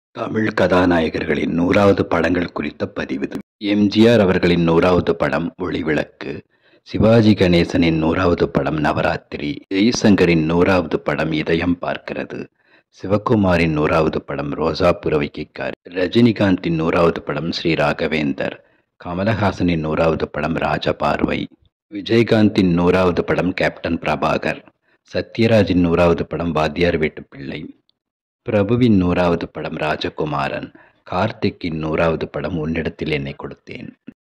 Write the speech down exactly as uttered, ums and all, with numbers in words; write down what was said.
தமிழ் கதாநாயகர்களின் நூறாவது படங்கள் குறித்த பதிவு. எம்ஜிஆர் அவர்களின் நூறாவது படம் ஒளிவிளக்கு, சிவாஜி கணேசனின் நூறாவது படம் நவராத்திரி, ஜெய்சங்கரின் நூறாவது படம் இதயம் பார்க்கிறது, சிவகுமாரின் நூறாவது படம் ரோசா புறவைக்காரி, ரஜினிகாந்தின் நூறாவது படம் ஸ்ரீ ராகவேந்தர், கமலஹாசனின் நூறாவது படம் ராஜபார்வை, விஜயகாந்தின் நூறாவது படம் கேப்டன் பிரபாகர், சத்யராஜின் நூறாவது படம் வாத்தியார் வீட்டு பிள்ளை, பிரபுவின் நூறாவது படம் ராஜகுமாரன், கார்த்திக்கின் நூறாவது படம் உன்னிடத்தில் என்னை கொடுத்தேன்.